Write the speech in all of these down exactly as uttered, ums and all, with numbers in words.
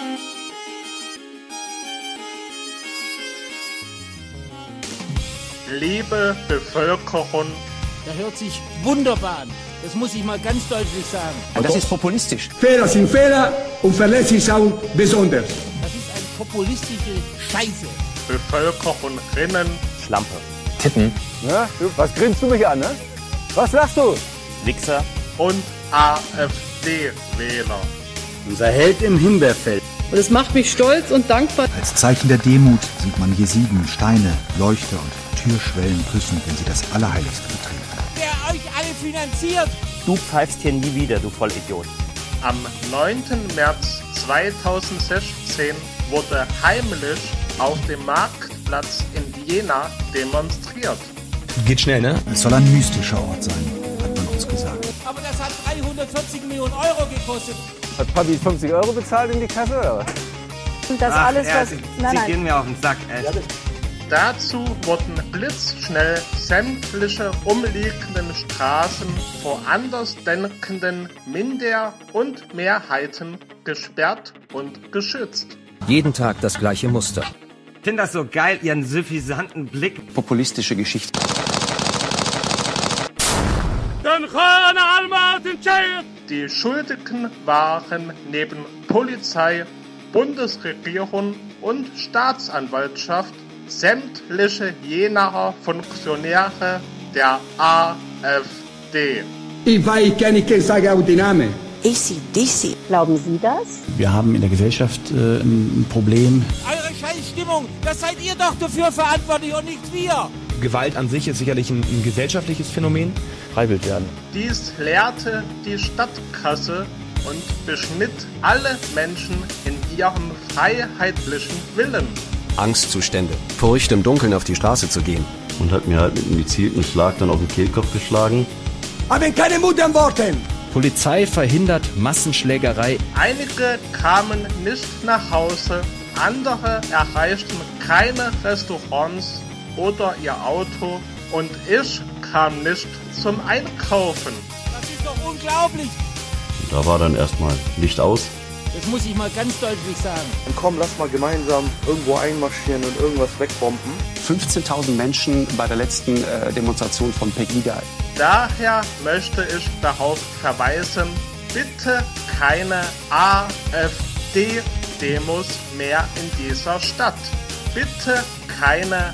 Liebe Bevölkerung. Das hört sich wunderbar an. Das muss ich mal ganz deutlich sagen. Und das ist populistisch. Fehler sind Fehler und verlässlich auch besonders. Das ist eine populistische Scheiße. Bevölkerungsrinnen. Schlampe. Titten. Na, du, was grinst du mich an, ne? Was lachst du? Wichser. Und AfD-Wähler. Unser Held im Himbeerfeld. Und es macht mich stolz und dankbar. Als Zeichen der Demut sieht man Jesiden, Steine, Leuchter und Türschwellen küssen, wenn sie das Allerheiligste betreten. Wer euch alle finanziert? Du pfeifst hier nie wieder, du Vollidiot. Am neunten März zweitausendsechzehn wurde heimlich auf dem Marktplatz in Jena demonstriert. Geht schnell, ne? Es soll ein mystischer Ort sein, hat man uns gesagt. Aber das hat dreihundertvierzig Millionen Euro gekostet. Hat Papi fünfzig Euro bezahlt in die Kasse, oder was? Und das Ach, alles, ja, was... Sie, nein, Sie nein. gehen mir auf den Sack, echt. Dazu wurden blitzschnell sämtliche umliegenden Straßen vor andersdenkenden Minder- und Mehrheiten gesperrt und geschützt. Jeden Tag das gleiche Muster. Ich finde das so geil, Ihren suffisanten Blick. Populistische Geschichte. Die Schuldigen waren neben Polizei, Bundesregierung und Staatsanwaltschaft sämtliche Jenaer Funktionäre der AfD. Ich weiß, ich kann nicht sagen auch den Namen. A C D C. Glauben Sie das? Wir haben in der Gesellschaft äh, ein Problem. Eure Scheißstimmung, das seid ihr doch dafür verantwortlich und nicht wir. Gewalt an sich ist sicherlich ein, ein gesellschaftliches Phänomen. Freibild werden. Dies leerte die Stadtkasse und beschnitt alle Menschen in ihrem freiheitlichen Willen. Angstzustände. Furcht, im Dunkeln auf die Straße zu gehen. Und hat mir halt mit einem gezielten Schlag dann auf den Kehlkopf geschlagen. Haben keine Mut an Worten. Polizei verhindert Massenschlägerei. Einige kamen nicht nach Hause, andere erreichten keine Restaurants oder ihr Auto und ich kam nicht zum Einkaufen. Das ist doch unglaublich. Und da war dann erstmal Licht aus. Das muss ich mal ganz deutlich sagen. Und komm, lass mal gemeinsam irgendwo einmarschieren und irgendwas wegbomben. fünfzehntausend Menschen bei der letzten äh, Demonstration von Pegida. Daher möchte ich darauf verweisen, bitte keine AfD-Demos mehr in dieser Stadt. Bitte keine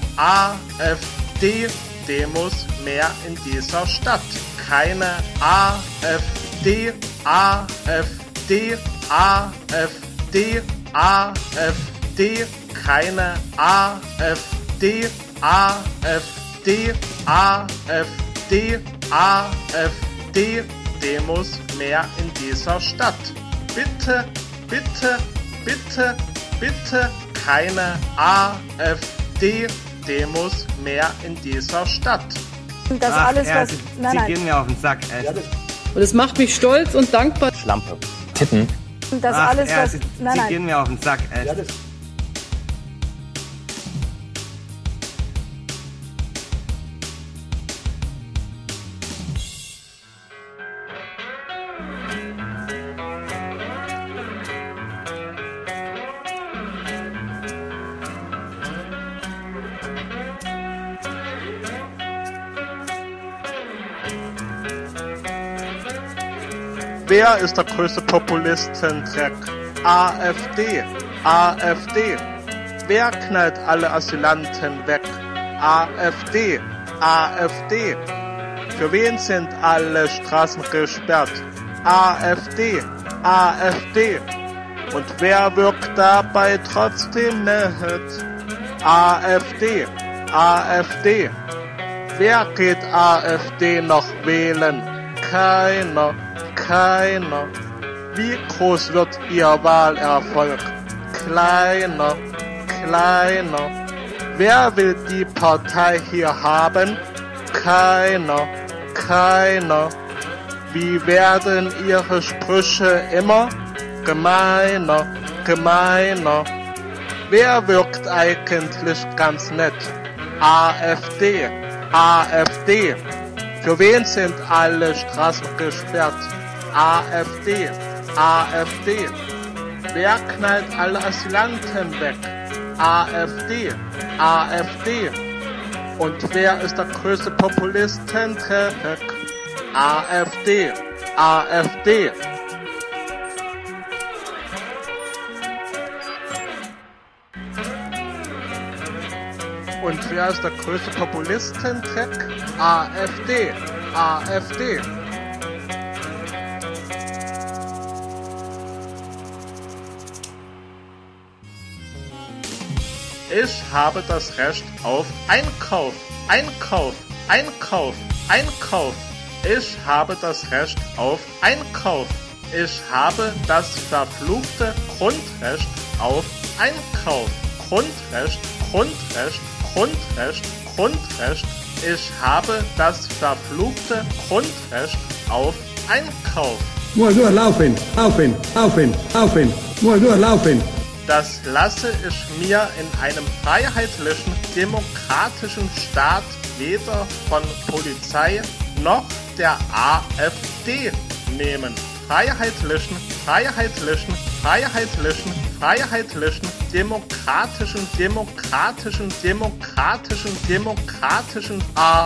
AfD-Demos mehr in dieser Stadt. Keine AfD, AfD, AfD, AfD, keine AfD, AfD, AfD, AfD, Demos mehr in dieser Stadt. Bitte, bitte, bitte, bitte keine AfD-Demos mehr in dieser Stadt. Und das Ach, alles, ja, was... Sie, nein, Sie nein. gehen mir auf den Sack, echt. Und es macht mich stolz und dankbar. Schlampe. Titten. Und das Ach, alles, ja, was... Sie, nein, Sie nein. gehen mir auf den Sack, echt. Wer ist der größte Populistendreck? AfD. AfD. Wer knallt alle Asylanten weg? AfD. AfD. Für wen sind alle Straßen gesperrt? AfD. AfD. Und wer wirkt dabei trotzdem nicht? AfD. AfD. Wer geht AfD noch wählen? Keiner. Keiner. Wie groß wird Ihr Wahlerfolg? Kleiner, kleiner. Wer will die Partei hier haben? Keiner, keiner. Wie werden Ihre Sprüche immer gemeiner, gemeiner? Wer wirkt eigentlich ganz nett? AfD, AfD. Für wen sind alle Straßen gesperrt? AfD, AfD. Wer knallt alle Asylanten weg? AfD, AfD. Und wer ist der größte Populisten-Trick? AfD, AfD. Und wer ist der größte Populisten-Trick? AfD, AfD. Ich habe das Recht auf Einkauf, Einkauf, Einkauf, Einkauf. Ich habe das Recht auf Einkauf. Ich habe das verfluchte Grundrecht auf Einkauf. Grundrecht, Grundrecht, Grundrecht, Grundrecht. Ich habe das verfluchte Grundrecht auf Einkauf. Nur durchlaufen, laufen, laufen, laufen, nur durchlaufen. Das lasse ich mir in einem freiheitlichen, demokratischen Staat weder von Polizei noch der AfD nehmen. Freiheitlichen, freiheitlichen, freiheitlichen, freiheitlichen, demokratischen, demokratischen, demokratischen, demokratischen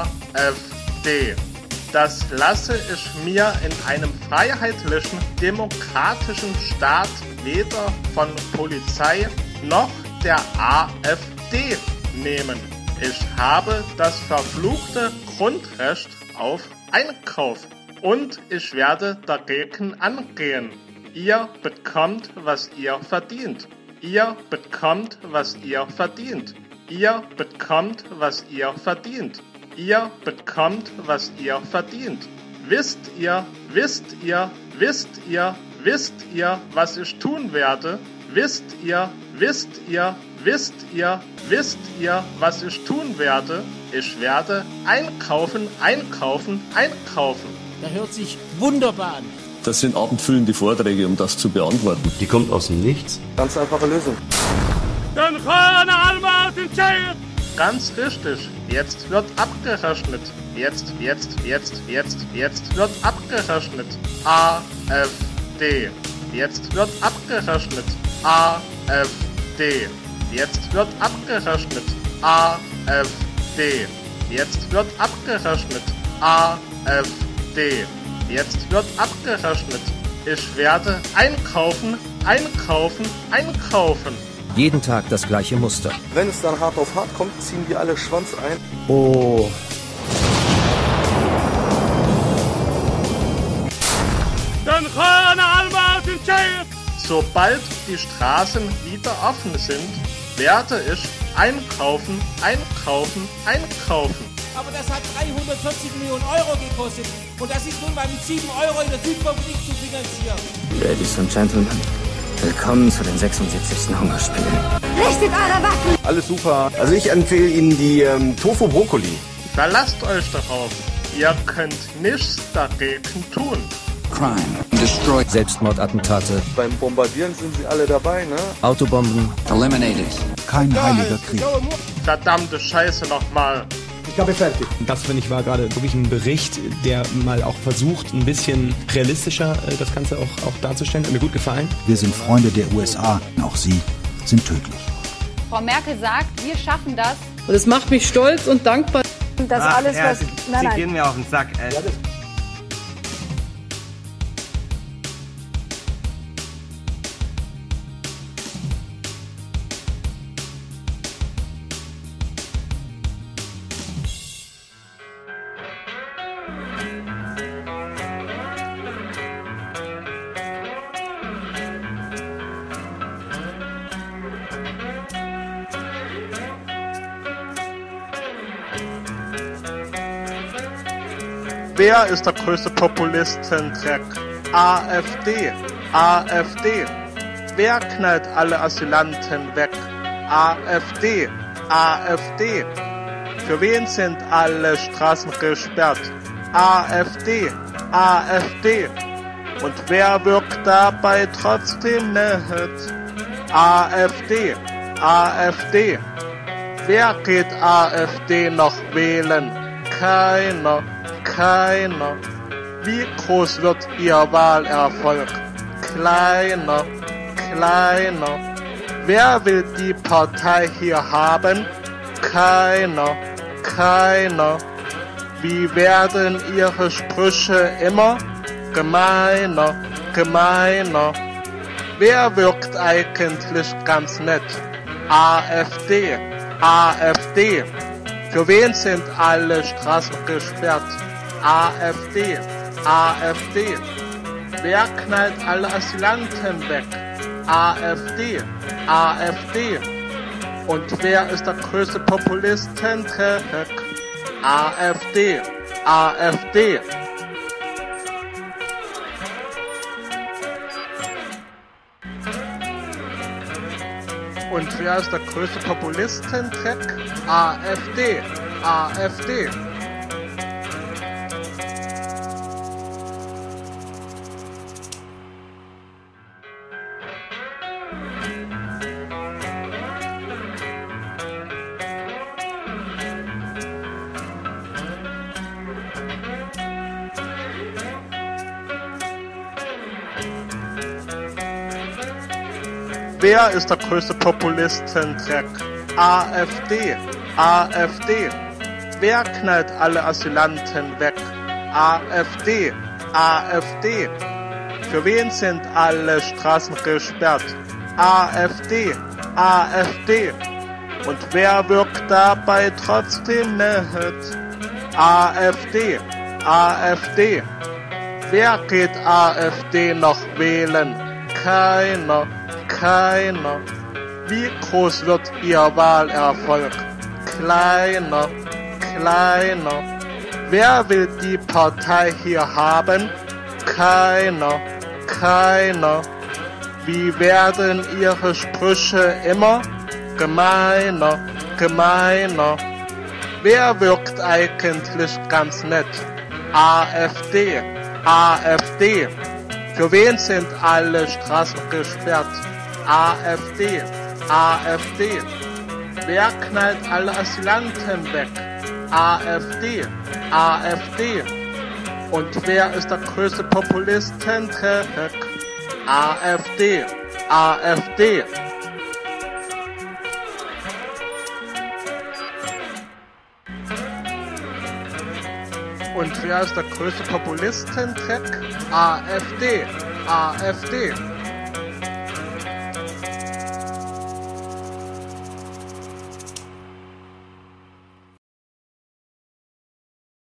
AfD. Das lasse ich mir in einem freiheitlichen, demokratischen Staat weder von Polizei noch der AfD nehmen. Ich habe das verfluchte Grundrecht auf Einkauf und ich werde dagegen angehen. Ihr bekommt, was ihr verdient. Ihr bekommt, was ihr verdient. Ihr bekommt, was ihr verdient. Ihr bekommt, was ihr verdient. Wisst ihr, wisst ihr, wisst ihr, wisst ihr, was ich tun werde? Wisst ihr, wisst ihr, wisst ihr, wisst ihr, was ich tun werde? Ich werde einkaufen, einkaufen, einkaufen. Das hört sich wunderbar an. Das sind abendfüllende Vorträge, um das zu beantworten. Die kommt aus dem Nichts. Ganz einfache Lösung. Dann kann einmal den Chair. Ganz richtig. Jetzt wird abgerechnet. Jetzt, jetzt, jetzt, jetzt, jetzt wird abgerechnet. AfD. Jetzt wird abgerechnet. AfD. Jetzt wird abgerechnet. AfD. Jetzt wird abgerechnet. AfD. Jetzt wird abgerechnet. Ich werde einkaufen, einkaufen, einkaufen. Jeden Tag das gleiche Muster. Wenn es dann hart auf hart kommt, ziehen die alle Schwanz ein. Oh. Dann kann einmal den Chair. Sobald die Straßen wieder offen sind, werde ich einkaufen, einkaufen, einkaufen. Aber das hat dreihundertvierzig Millionen Euro gekostet. Und das ist nun mal mit sieben Euro in der Südrepublik zu finanzieren. Ladies and Gentlemen, willkommen zu den sechsundsiebzigsten Hungerspielen. Richtet eure Waffen! Alles super. Also ich empfehle Ihnen die ähm, Tofu Brokkoli. Verlasst euch darauf. Ihr könnt nichts dagegen tun. Crime, Destroy, Selbstmordattentate. Beim Bombardieren sind sie alle dabei, ne? Autobomben, Eliminated. Kein heiliger Krieg. Verdammte Scheiße nochmal. Ich habe fertig. Das, finde ich, war gerade wirklich ein Bericht, der mal auch versucht, ein bisschen realistischer äh, das Ganze auch, auch darzustellen. Hat mir gut gefallen. Wir sind Freunde der U S A. Auch sie sind tödlich. Frau Merkel sagt, wir schaffen das. Und es macht mich stolz und dankbar, dass Ach, alles, ja, was... Sie, Nein, Sie nein. gehen mir auf den Sack, ey. Ja, Wer ist der größte Populisten-Dreck? AfD, AfD. Wer knallt alle Asylanten weg? AfD, AfD. Für wen sind alle Straßen gesperrt? AfD, AfD. Und wer wirkt dabei trotzdem nicht? AfD, AfD. Wer geht AfD noch wählen? Keiner. Keiner. Wie groß wird Ihr Wahlerfolg? Kleiner, Kleiner. Wer will die Partei hier haben? Keiner, keiner. Wie werden ihre Sprüche immer gemeiner, gemeiner? Wer wirkt eigentlich ganz nett? AfD, AfD. Für wen sind alle Straßen gesperrt? AfD, AfD. Wer knallt alle Asylanten weg? AfD, AfD. Und wer ist der größte Populistentreck? AfD, AfD. Und wer ist der größte Populistentreck? AfD, AfD. Wer ist der größte Populistentreck? AfD, AfD. Wer knallt alle Asylanten weg? AfD, AfD. Für wen sind alle Straßen gesperrt? AfD, AfD. Und wer wirkt dabei trotzdem mit? AfD, AfD. Wer geht AfD noch wählen? Keiner. Keiner. Wie groß wird ihr Wahlerfolg? Kleiner, kleiner. Wer will die Partei hier haben? Keiner, keiner. Wie werden ihre Sprüche immer gemeiner, gemeiner? Wer wirkt eigentlich ganz nett? AfD, AfD. Für wen sind alle Straßen gesperrt? AfD, AfD. Wer knallt alle Asylanten weg? AfD, AfD. Und wer ist der größte Populistentreck? AfD, AfD. Und wer ist der größte Populistentreck? AfD, AfD.